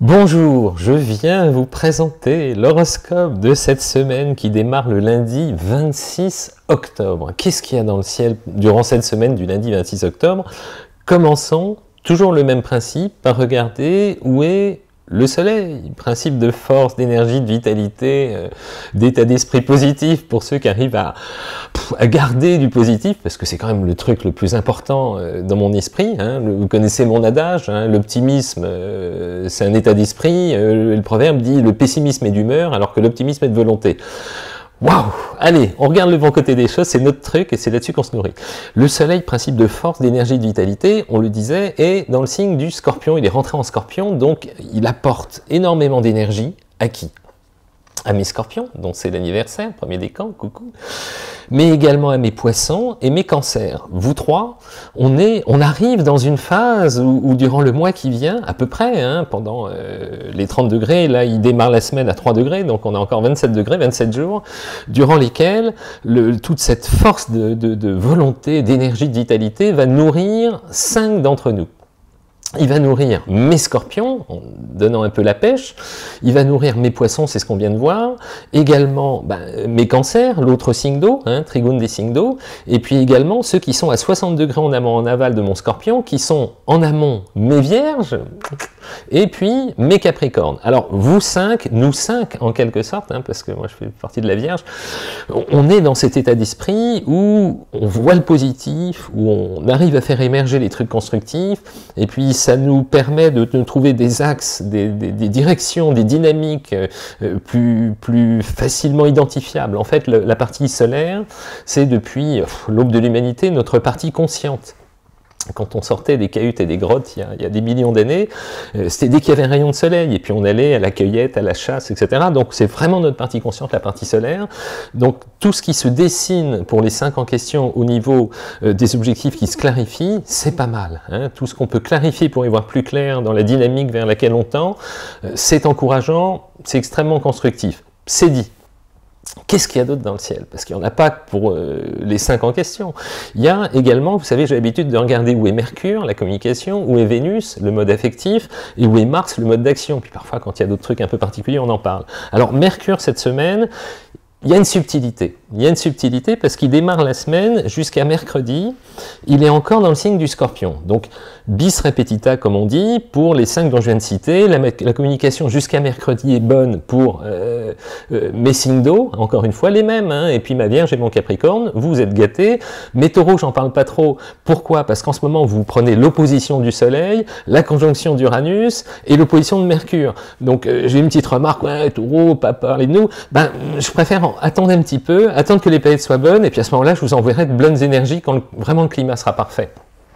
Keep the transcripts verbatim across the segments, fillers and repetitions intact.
Bonjour, je viens vous présenter l'horoscope de cette semaine qui démarre le lundi vingt-six octobre. Qu'est-ce qu'il y a dans le ciel durant cette semaine du lundi vingt-six octobre? Commençons, toujours le même principe, par regarder où est le soleil, principe de force, d'énergie, de vitalité, euh, d'état d'esprit positif pour ceux qui arrivent à, à garder du positif, parce que c'est quand même le truc le plus important euh, dans mon esprit. Hein. Le, vous connaissez mon adage, hein, l'optimisme euh, c'est un état d'esprit, euh, le proverbe dit le pessimisme est d'humeur alors que l'optimisme est de volonté. Waouh! Allez, on regarde le bon côté des choses, c'est notre truc et c'est là-dessus qu'on se nourrit. Le soleil, principe de force, d'énergie, de vitalité, on le disait, est dans le signe du scorpion, il est rentré en scorpion, donc il apporte énormément d'énergie. À qui? À mes scorpions, dont c'est l'anniversaire, premier décan, coucou, mais également à mes poissons et mes cancers. Vous trois, on, est, on arrive dans une phase où, où durant le mois qui vient, à peu près, hein, pendant euh, les trente degrés, là il démarre la semaine à trois degrés, donc on a encore vingt-sept degrés, vingt-sept jours, durant lesquels le, toute cette force de, de, de volonté, d'énergie, de vitalité va nourrir cinq d'entre nous. Il va nourrir mes scorpions, en donnant un peu la pêche, il va nourrir mes poissons, c'est ce qu'on vient de voir, également ben, mes cancers, l'autre signe d'eau, hein, trigone des signes d'eau, et puis également ceux qui sont à soixante degrés en amont, en aval de mon scorpion, qui sont en amont mes vierges, et puis mes capricornes. Alors vous cinq, nous cinq en quelque sorte, hein, parce que moi je fais partie de la vierge, on est dans cet état d'esprit où on voit le positif, où on arrive à faire émerger les trucs constructifs, et puis ça nous permet de, de trouver des axes, des, des, des directions, des dynamiques euh, plus, plus facilement identifiables. En fait, le, la partie solaire, c'est depuis l'aube de l'humanité notre partie consciente. Quand on sortait des cahutes et des grottes il y a, il y a des millions d'années, euh, c'était dès qu'il y avait un rayon de soleil, et puis on allait à la cueillette, à la chasse, et cetera. Donc c'est vraiment notre partie consciente, la partie solaire. Donc tout ce qui se dessine pour les cinq en question au niveau euh, des objectifs qui se clarifient, c'est pas mal. Hein. Tout ce qu'on peut clarifier pour y voir plus clair dans la dynamique vers laquelle on tend, euh, c'est encourageant, c'est extrêmement constructif. C'est dit. Qu'est-ce qu'il y a d'autre dans le ciel? Parce qu'il n'y en a pas que pour euh, les cinq en question. Il y a également, vous savez, j'ai l'habitude de regarder où est Mercure, la communication, où est Vénus, le mode affectif, et où est Mars, le mode d'action. Puis parfois, quand il y a d'autres trucs un peu particuliers, on en parle. Alors, Mercure, cette semaine, il y a une subtilité. Il y a une subtilité parce qu'il démarre la semaine jusqu'à mercredi. Il est encore dans le signe du Scorpion. Donc, bis repetita, comme on dit, pour les cinq dont je viens de citer. La, la communication jusqu'à mercredi est bonne pour euh, euh, mes signes d'eau, encore une fois, les mêmes. Hein. Et puis ma Vierge et mon Capricorne, vous êtes gâtés. Mes Taureaux, j'en parle pas trop. Pourquoi? Parce qu'en ce moment, vous prenez l'opposition du Soleil, la conjonction d'Uranus et l'opposition de Mercure. Donc, euh, j'ai une petite remarque, ouais, Taureau, pas parler de nous. Ben, je préfère attendre un petit peu, attendre que les planètes soient bonnes, et puis à ce moment-là, je vous enverrai de bonnes énergies quand le, vraiment le climat sera parfait.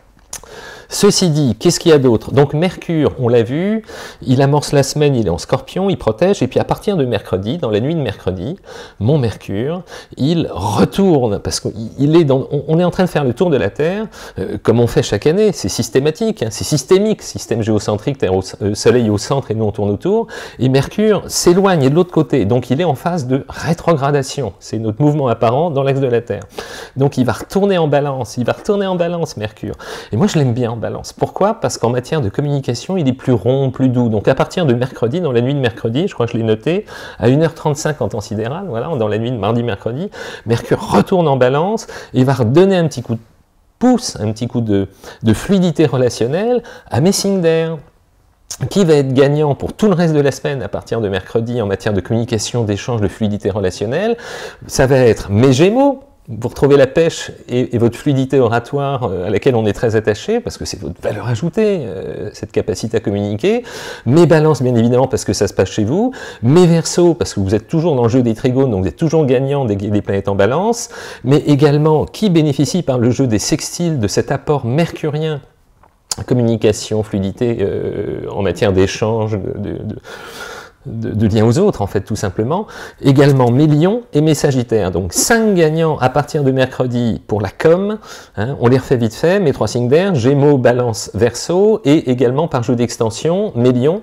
Ceci dit, qu'est-ce qu'il y a d'autre? Donc Mercure, on l'a vu, il amorce la semaine, il est en Scorpion, il protège, et puis à partir de mercredi, dans la nuit de mercredi, mon Mercure, il retourne, parce qu'il est dans, on est en train de faire le tour de la Terre, euh, comme on fait chaque année, c'est systématique, hein, c'est systémique, système géocentrique, Terre au, euh, Soleil au centre et nous on tourne autour, et Mercure s'éloigne de l'autre côté, donc il est en phase de rétrogradation, c'est notre mouvement apparent dans l'axe de la Terre. Donc il va retourner en balance, il va retourner en balance Mercure, et moi je l'aime bien balance. Pourquoi? Parce qu'en matière de communication, il est plus rond, plus doux. Donc à partir de mercredi, dans la nuit de mercredi, je crois que je l'ai noté, à une heure trente-cinq en temps sidéral, voilà, dans la nuit de mardi-mercredi, Mercure retourne en balance et va redonner un petit coup de pouce, un petit coup de, de fluidité relationnelle à mes signes d'air. Qui va être gagnant pour tout le reste de la semaine à partir de mercredi en matière de communication, d'échange, de fluidité relationnelle? Ça va être mes Gémeaux. Vous retrouvez la pêche et, et votre fluidité oratoire euh, à laquelle on est très attaché, parce que c'est votre valeur ajoutée, euh, cette capacité à communiquer. Mes balances, bien évidemment, parce que ça se passe chez vous. Mes versos, parce que vous êtes toujours dans le jeu des trigones, donc vous êtes toujours gagnant des, des planètes en balance. Mais également, qui bénéficie par le jeu des sextiles de cet apport mercurien, communication, fluidité euh, en matière d'échange, de... de, de De, de liens aux autres, en fait, tout simplement. Également mes lions et mes sagittaires. Donc, cinq gagnants à partir de mercredi pour la com. Hein, on les refait vite fait. Mes trois signes d'air, Gémeaux, Balance, Verseau. Et également, par jeu d'extension, mes lions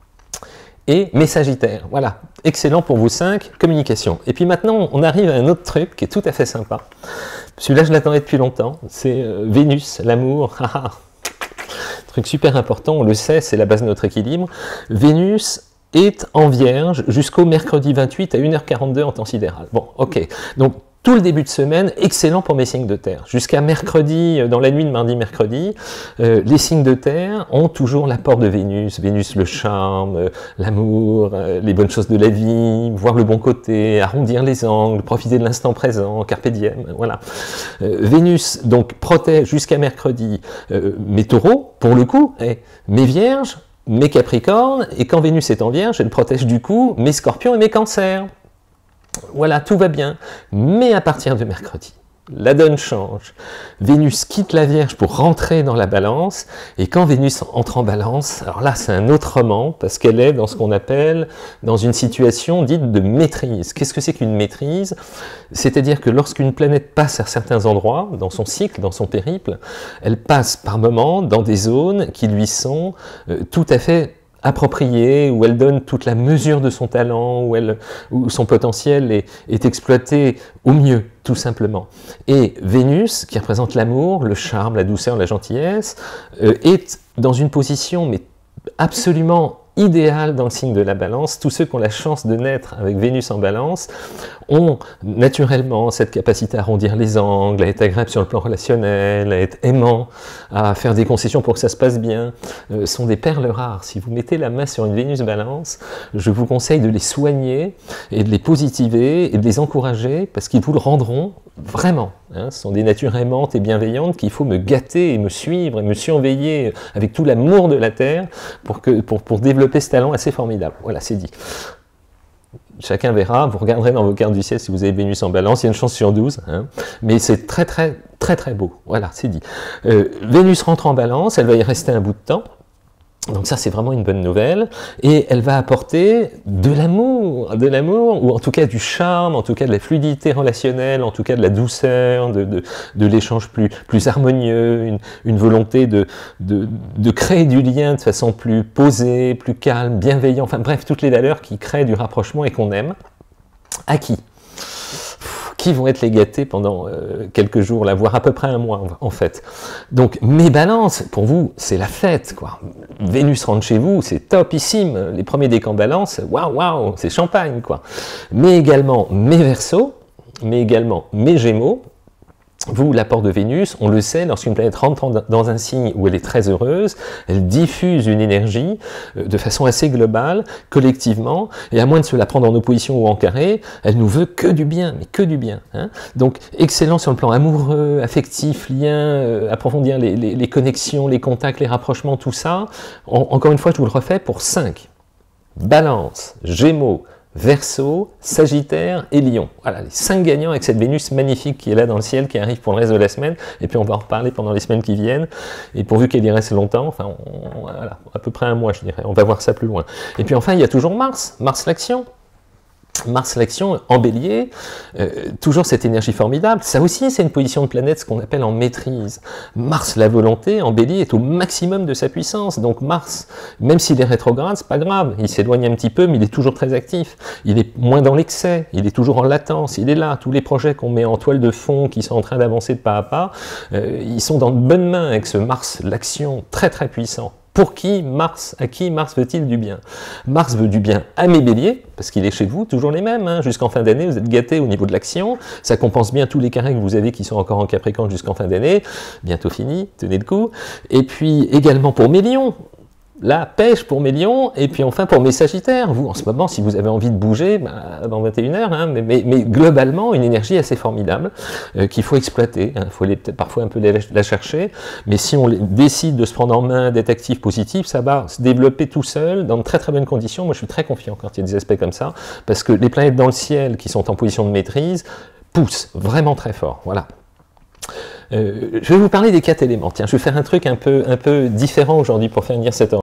et mes sagittaires. Voilà. Excellent pour vous cinq. Communication. Et puis maintenant, on arrive à un autre truc qui est tout à fait sympa. Celui-là, je l'attendais depuis longtemps. C'est euh, Vénus, l'amour. truc super important, on le sait, c'est la base de notre équilibre. Vénus est en Vierge jusqu'au mercredi vingt-huit à une heure quarante-deux en temps sidéral. Bon, ok. Donc, tout le début de semaine, excellent pour mes signes de terre. Jusqu'à mercredi, dans la nuit de mardi-mercredi, euh, les signes de terre ont toujours l'apport de Vénus. Vénus, le charme, euh, l'amour, euh, les bonnes choses de la vie, voir le bon côté, arrondir les angles, profiter de l'instant présent, carpe diem, voilà. Euh, Vénus, donc, protège jusqu'à mercredi euh, mes taureaux, pour le coup, et mes vierges, mes capricornes, et quand Vénus est en Vierge, elle protège du coup mes scorpions et mes cancers. Voilà, tout va bien. Mais à partir de mercredi, la donne change. Vénus quitte la Vierge pour rentrer dans la Balance, et quand Vénus entre en Balance, alors là c'est un autre roman, parce qu'elle est dans ce qu'on appelle, dans une situation dite de maîtrise. Qu'est-ce que c'est qu'une maîtrise? C'est-à-dire que lorsqu'une planète passe à certains endroits, dans son cycle, dans son périple, elle passe par moments dans des zones qui lui sont euh, tout à fait appropriée, où elle donne toute la mesure de son talent, où, elle, où son potentiel est, est exploité au mieux, tout simplement. Et Vénus, qui représente l'amour, le charme, la douceur, la gentillesse, euh, est dans une position mais absolument idéal dans le signe de la Balance. Tous ceux qui ont la chance de naître avec Vénus en Balance ont naturellement cette capacité à arrondir les angles, à être agréable sur le plan relationnel, à être aimant, à faire des concessions pour que ça se passe bien. Euh, sont des perles rares. Si vous mettez la main sur une Vénus Balance, je vous conseille de les soigner et de les positiver et de les encourager parce qu'ils vous le rendront vraiment. Hein. Ce sont des natures aimantes et bienveillantes qu'il faut me gâter et me suivre et me surveiller avec tout l'amour de la Terre pour, que, pour, pour développer ce talent assez formidable. Voilà, c'est dit. Chacun verra, vous regarderez dans vos cartes du ciel si vous avez Vénus en Balance, il y a une chance sur douze, hein, mais c'est très très très très beau, voilà, c'est dit. Euh, Vénus rentre en Balance, elle va y rester un bout de temps, donc ça c'est vraiment une bonne nouvelle, et elle va apporter de l'amour, de l'amour, ou en tout cas du charme, en tout cas de la fluidité relationnelle, en tout cas de la douceur, de, de, de l'échange plus, plus harmonieux, une, une volonté de, de, de créer du lien de façon plus posée, plus calme, bienveillant, enfin bref, toutes les valeurs qui créent du rapprochement et qu'on aime. À qui ? Qui vont être les gâtés pendant euh, quelques jours, là, voire à peu près un mois en fait. Donc mes balances, pour vous, c'est la fête, quoi. Vénus rentre chez vous, c'est topissime. Les premiers décans balance, waouh, waouh, c'est champagne, quoi. Mais également mes Verseaux, mais également mes Gémeaux. Vous, l'apport de Vénus, on le sait, lorsqu'une planète rentre dans un signe où elle est très heureuse, elle diffuse une énergie de façon assez globale, collectivement, et à moins de se la prendre en opposition ou en carré, elle nous veut que du bien, mais que du bien. Hein. Donc, excellent sur le plan amoureux, affectif, lien, euh, approfondir les, les, les connexions, les contacts, les rapprochements, tout ça. En, encore une fois, je vous le refais pour cinq. Balance, Gémeaux, Verseau, Sagittaire et Lion. Voilà, les cinq gagnants avec cette Vénus magnifique qui est là dans le ciel, qui arrive pour le reste de la semaine, et puis on va en reparler pendant les semaines qui viennent, et pourvu qu'elle y reste longtemps, enfin, on, voilà, à peu près un mois, je dirais, on va voir ça plus loin. Et puis enfin, il y a toujours Mars, Mars l'action. Mars l'action en Bélier, euh, toujours cette énergie formidable, ça aussi c'est une position de planète, ce qu'on appelle en maîtrise. Mars, la volonté, en Bélier est au maximum de sa puissance, donc Mars, même s'il est rétrograde, c'est pas grave, il s'éloigne un petit peu, mais il est toujours très actif, il est moins dans l'excès, il est toujours en latence, il est là, tous les projets qu'on met en toile de fond, qui sont en train d'avancer de pas à pas, euh, ils sont dans de bonnes mains avec ce Mars, l'action très très puissant. Pour qui Mars, à qui Mars veut-il du bien? Mars veut du bien à mes béliers, parce qu'il est chez vous, toujours les mêmes, hein, jusqu'en fin d'année, vous êtes gâtés au niveau de l'action, ça compense bien tous les carrés que vous avez qui sont encore en Capricorne jusqu'en fin d'année, bientôt fini, tenez le coup, et puis également pour mes lions, la pêche pour mes lions, et puis enfin pour mes sagittaires. Vous, en ce moment, si vous avez envie de bouger, bah, avant vingt et une heures, hein, mais, mais, mais globalement, une énergie assez formidable euh, qu'il faut exploiter. Il hein, faut peut-être parfois un peu la, la chercher, mais si on décide de se prendre en main, d'être actif, positif, ça va se développer tout seul, dans de très très bonnes conditions. Moi, je suis très confiant quand il y a des aspects comme ça, parce que les planètes dans le ciel qui sont en position de maîtrise poussent vraiment très fort. Voilà. Euh, je vais vous parler des quatre éléments. Tiens, je vais faire un truc un peu, un peu différent aujourd'hui pour faire venir cette